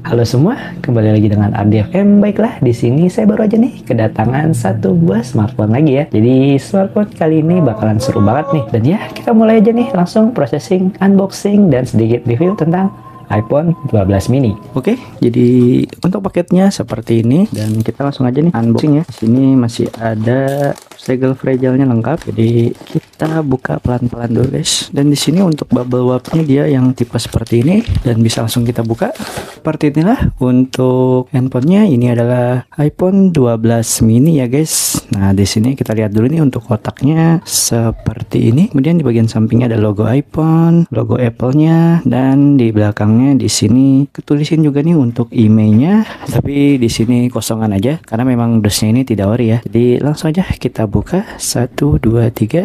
Halo semua, kembali lagi dengan Ardi FM. Baiklah, di sini saya baru aja nih kedatangan satu buah smartphone lagi ya. Jadi smartphone kali ini bakalan seru banget nih. Dan ya, kita mulai aja nih langsung processing, unboxing dan sedikit review tentang iPhone 12 mini. Oke, jadi untuk paketnya seperti ini dan kita langsung aja nih unboxing ya. Di sini masih ada segel fragile-nya lengkap. Jadi kita buka pelan-pelan dulu guys. Dan di sini untuk bubble wrap-nya dia yang tipe seperti ini dan bisa langsung kita buka. Seperti inilah untuk handphonenya. Ini adalah iPhone 12 mini ya guys. Nah, di sini kita lihat dulu nih untuk kotaknya seperti ini. Kemudian di bagian sampingnya ada logo iPhone, logo Apple-nya, dan di belakangnya di sini ketulisin juga nih untuk emailnya, tapi di sini kosongan aja karena memang dusnya ini tidak ori ya. Jadi langsung aja kita buka 1 2 3.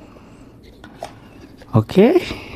Oke.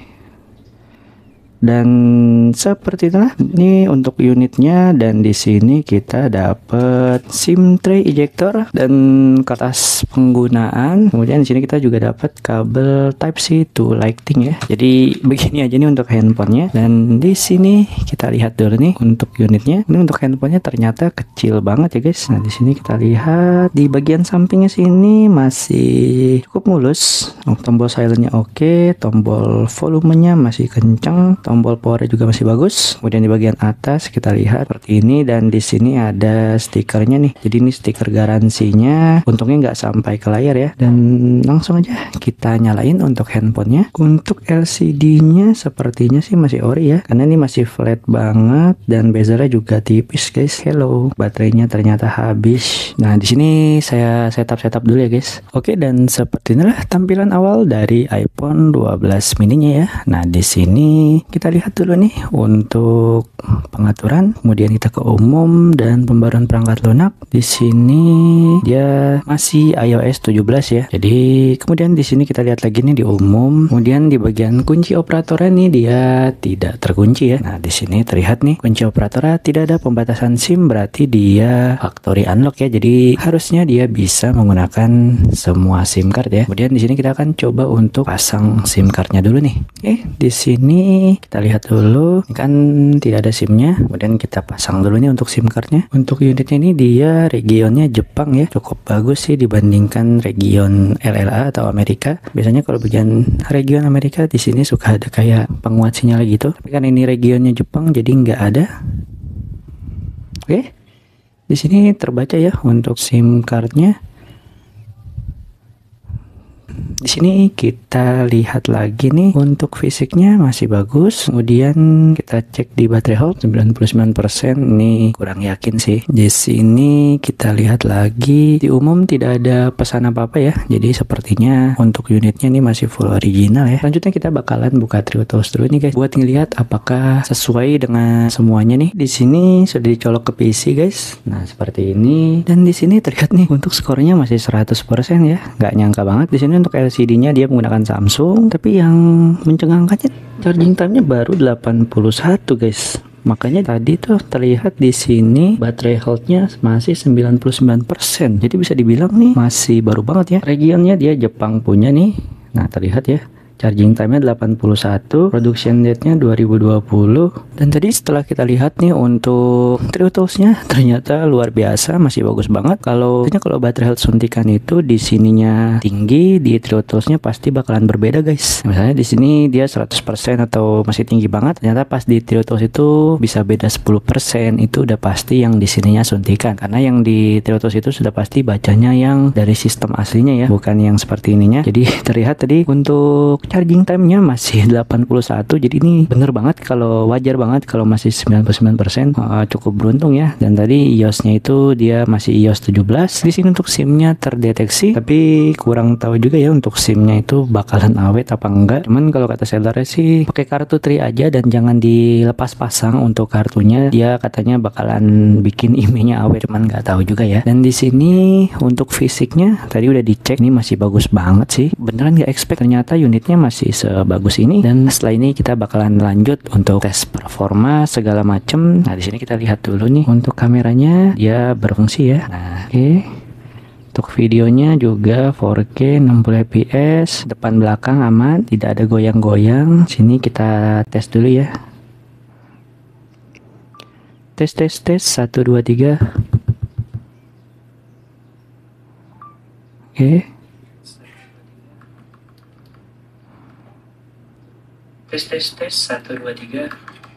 Dan seperti itulah ini untuk unitnya, dan di sini kita dapat SIM tray ejector dan kertas penggunaan. Kemudian di sini kita juga dapat kabel Type C to Lightning ya. Jadi begini aja nih untuk handphonenya. Dan di sini kita lihat dulu nih untuk unitnya. Ini untuk handphonenya ternyata kecil banget ya guys. Nah, di sini kita lihat di bagian sampingnya sini masih cukup mulus. Tombol silentnya oke, tombol volumenya masih kencang. Tombol power juga masih bagus. Kemudian di bagian atas kita lihat seperti ini, dan di sini ada stikernya nih. Jadi ini stiker garansinya. Untungnya nggak sampai ke layar ya. Dan langsung aja kita nyalain untuk handphonenya. Untuk LCD-nya sepertinya sih masih ori ya, karena ini masih flat banget dan bezernya juga tipis guys. Hello, baterainya ternyata habis. Nah, di sini saya setup dulu ya guys. Oke, dan seperti inilah tampilan awal dari iPhone 12 mini-nya ya. Nah, di sini kita lihat dulu nih untuk pengaturan, kemudian kita ke umum dan pembaruan perangkat lunak. Di sini dia masih iOS 17 ya. Jadi kemudian di sini kita lihat lagi nih di umum. Kemudian di bagian kunci operatornya nih dia tidak terkunci ya. Nah, di sini terlihat nih kunci operatornya tidak ada pembatasan SIM, berarti dia factory unlock ya. Jadi harusnya dia bisa menggunakan semua SIM card ya. Kemudian di sini kita akan coba untuk pasang SIM cardnya dulu nih. Oke, di sini kita lihat dulu, ini kan tidak ada SIM-nya. Kemudian kita pasang dulu nih untuk SIM cardnya. Untuk unitnya ini dia regionnya Jepang ya, cukup bagus sih dibandingkan region LLA atau Amerika. Biasanya kalau bagian region Amerika di sini suka ada kayak penguat sinyal gitu, tapi kan ini regionnya Jepang jadi nggak ada. Oke, di sini terbaca ya untuk SIM cardnya. Di sini kita lihat lagi nih untuk fisiknya masih bagus. Kemudian kita cek di baterai health 99%, ini kurang yakin sih. Di sini kita lihat lagi di umum tidak ada pesan apa-apa ya. Jadi sepertinya untuk unitnya ini masih full original ya. Selanjutnya kita bakalan buka True Tools dulu nih guys, buat ngelihat apakah sesuai dengan semuanya nih. Di sini sudah dicolok ke PC guys. Nah, seperti ini. Dan di sini terlihat nih untuk skornya masih 100% ya. Nggak nyangka banget. Di sini untuk LCD-nya dia menggunakan Samsung, tapi yang mencengangkannya charging time-nya baru 81 guys. Makanya tadi tuh terlihat di sini baterai health-nya masih 99%. Jadi bisa dibilang nih masih baru banget ya. Regionnya dia Jepang punya nih. Nah, terlihat ya. Charging time-nya 81, production date-nya 2020. Dan tadi setelah kita lihat nih untuk True Tools-nya ternyata luar biasa, masih bagus banget. Kalau baterai health suntikan itu di sininya tinggi, di True Tools-nya pasti bakalan berbeda guys. Misalnya di sini dia 100% atau masih tinggi banget, ternyata pas di True Tools itu bisa beda 10%. Itu udah pasti yang di sininya suntikan, karena yang di True Tools itu sudah pasti bacanya yang dari sistem aslinya ya, bukan yang seperti ininya. Jadi terlihat tadi untuk charging time-nya masih 81. Jadi ini bener banget, kalau wajar banget kalau masih 99%. Cukup beruntung ya. Dan tadi iOS-nya itu dia masih iOS 17. Di sini untuk SIM-nya terdeteksi, tapi kurang tahu juga ya untuk SIM-nya itu bakalan awet apa enggak. Cuman kalau kata sellernya sih pakai kartu tri aja dan jangan dilepas pasang untuk kartunya. Dia katanya bakalan bikin emailnya awet, cuman nggak tahu juga ya. Dan di sini untuk fisiknya tadi udah dicek, ini masih bagus banget sih. Beneran nggak expect ternyata unitnya masih sebagus ini. Dan setelah ini kita bakalan lanjut untuk tes performa segala macem. Nah, di sini kita lihat dulu nih untuk kameranya, dia berfungsi ya. Nah, oke. Untuk videonya juga 4K 60 fps, depan belakang aman, tidak ada goyang-goyang. Sini kita tes dulu ya. Tes tes tes 1 2 3. Oke. Tes tes tes 1 2 3.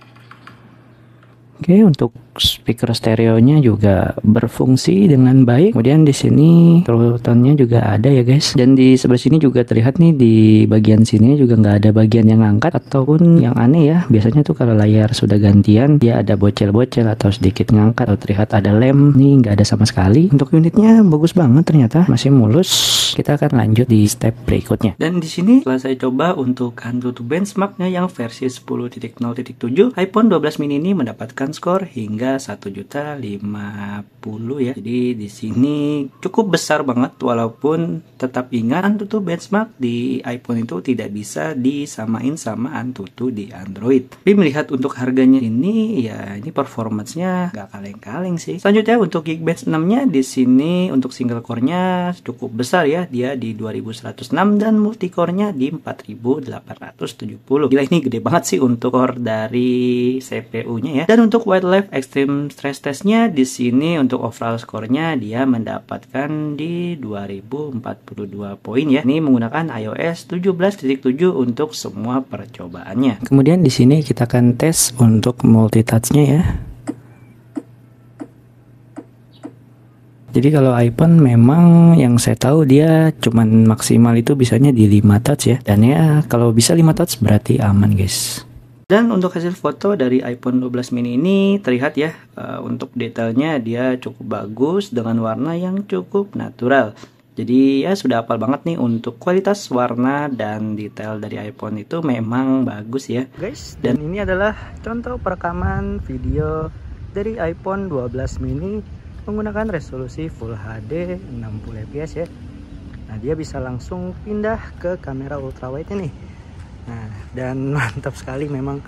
Oke, untuk speaker stereonya juga berfungsi dengan baik. Kemudian di sini throttle-nya juga ada ya guys. Dan di sebelah sini juga terlihat nih, di bagian sini juga nggak ada bagian yang angkat ataupun yang aneh ya. Biasanya tuh kalau layar sudah gantian dia ada bocel-bocel atau sedikit ngangkat atau terlihat ada lem. Nih nggak ada sama sekali. Untuk unitnya bagus banget ternyata, masih mulus. Kita akan lanjut di step berikutnya. Dan di sini setelah saya coba untuk AnTuTu benchmarknya yang versi 10.0.7, iPhone 12 mini ini mendapatkan skor hingga 1.050.000 ya. Jadi di sini cukup besar banget, walaupun tetap ingat AnTuTu benchmark di iPhone itu tidak bisa disamain sama AnTuTu di Android. Tapi melihat untuk harganya ini ya, ini performance-nya gak kaleng-kaleng sih. Selanjutnya untuk Geekbench 6-nya di sini untuk single core-nya cukup besar ya. Dia di 2106 dan multicore-nya di 4870. Gila, ini gede banget sih untuk core dari CPU-nya ya. Dan untuk Wildlife Extreme Stress Test-nya di sini untuk overall score-nya dia mendapatkan di 2042 poin ya. Ini menggunakan iOS 17.7 untuk semua percobaannya. Kemudian di sini kita akan tes untuk multitouch-nya ya. Jadi kalau iPhone memang yang saya tahu dia cuman maksimal itu bisanya di 5 touch ya. Dan ya kalau bisa 5 touch berarti aman guys. Dan untuk hasil foto dari iPhone 12 mini ini terlihat ya, untuk detailnya dia cukup bagus dengan warna yang cukup natural. Jadi ya sudah hafal banget nih untuk kualitas warna dan detail dari iPhone itu memang bagus ya guys. Dan ini adalah contoh perekaman video dari iPhone 12 mini menggunakan resolusi Full HD 60 fps ya. Nah dia bisa langsung pindah ke kamera ultrawide nih. Nah dan mantap sekali, memang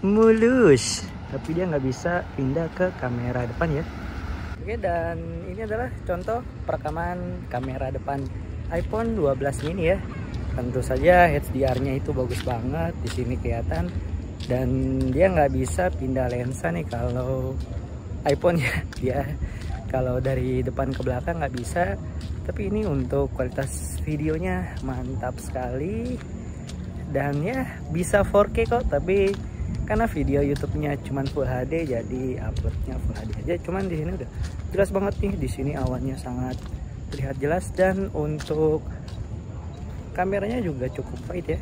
mulus, tapi dia nggak bisa pindah ke kamera depan ya. Oke, dan ini adalah contoh perekaman kamera depan iPhone 12 mini ya. Tentu saja HDR-nya itu bagus banget, di sini kelihatan. Dan dia nggak bisa pindah lensa nih kalau iPhone ya. Dia kalau dari depan ke belakang nggak bisa. Tapi ini untuk kualitas videonya mantap sekali. Dan ya bisa 4K kok, tapi karena video YouTube-nya cuman Full HD jadi uploadnya Full HD aja. Cuman di sini udah jelas banget nih, di sini awannya sangat terlihat jelas dan untuk kameranya juga cukup wide ya.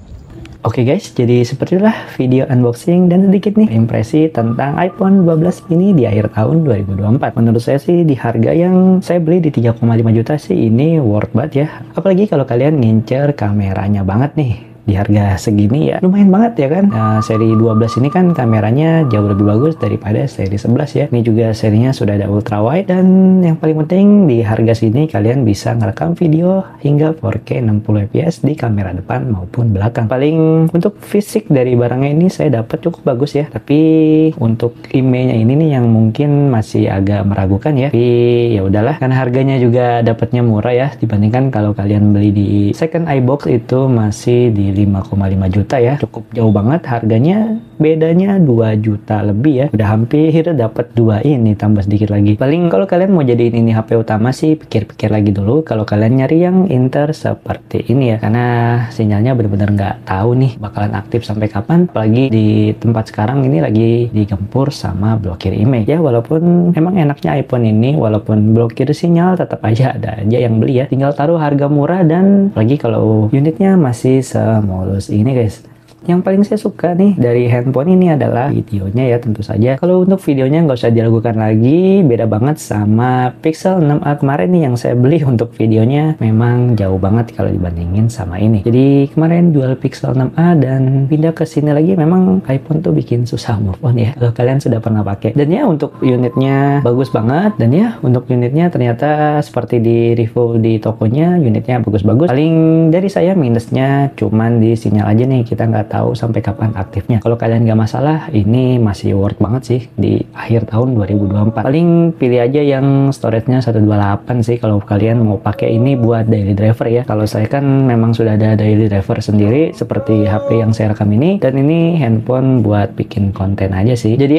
Oke guys, jadi seperti itulah video unboxing dan sedikit nih impresi tentang iPhone 12 mini di akhir tahun 2024. Menurut saya sih di harga yang saya beli di 3,5 juta sih ini worth banget ya. Apalagi kalau kalian ngincer kameranya banget nih. Di harga segini ya lumayan banget ya kan. Seri 12 ini kan kameranya jauh lebih bagus daripada seri 11 ya. Ini juga serinya sudah ada ultra wide, dan yang paling penting di harga sini kalian bisa ngerekam video hingga 4K 60 fps di kamera depan maupun belakang. Paling untuk fisik dari barangnya ini saya dapat cukup bagus ya, tapi untuk image-nya ini nih yang mungkin masih agak meragukan ya. Tapi ya udahlah, karena harganya juga dapatnya murah ya dibandingkan kalau kalian beli di second iBox itu masih di 5,5 juta ya. Cukup jauh banget harganya, bedanya 2 juta lebih ya. Udah hampir dapat 2 ini tambah sedikit lagi. Paling kalau kalian mau jadiin ini HP utama sih pikir-pikir lagi dulu kalau kalian nyari yang inter seperti ini ya, karena sinyalnya bener-bener nggak tahu nih bakalan aktif sampai kapan. Apalagi di tempat sekarang ini lagi digempur sama blokir image ya. Walaupun emang enaknya iPhone ini walaupun blokir sinyal tetap aja ada aja yang beli ya. Tinggal taruh harga murah, dan lagi kalau unitnya masih mulus ini guys. Yang paling saya suka nih dari handphone ini adalah videonya ya, tentu saja. Kalau untuk videonya nggak usah diragukan lagi, beda banget sama Pixel 6a kemarin nih yang saya beli. Untuk videonya memang jauh banget kalau dibandingin sama ini. Jadi kemarin jual Pixel 6a dan pindah ke sini lagi, memang iPhone tuh bikin susah move on ya kalau kalian sudah pernah pakai. Dan ya untuk unitnya bagus banget, dan ya untuk unitnya ternyata seperti di review di tokonya unitnya bagus-bagus. Paling dari saya minusnya cuman di sinyal aja nih, kita nggak tahu sampai kapan aktifnya. Kalau kalian nggak masalah, ini masih worth banget sih di akhir tahun 2024. Paling pilih aja yang storage-nya 128 sih kalau kalian mau pakai ini buat daily driver ya. Kalau saya kan memang sudah ada daily driver sendiri seperti HP yang saya rekam ini, dan ini handphone buat bikin konten aja sih. Jadi ya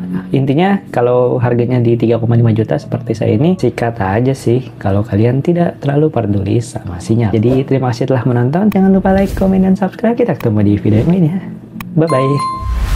intinya kalau harganya di 3,5 juta seperti saya ini, sikat aja sih kalau kalian tidak terlalu peduli sama sinyal. Jadi terima kasih telah menonton, jangan lupa like, komen, dan subscribe. Kita ketemu di video ini ya. Bye bye.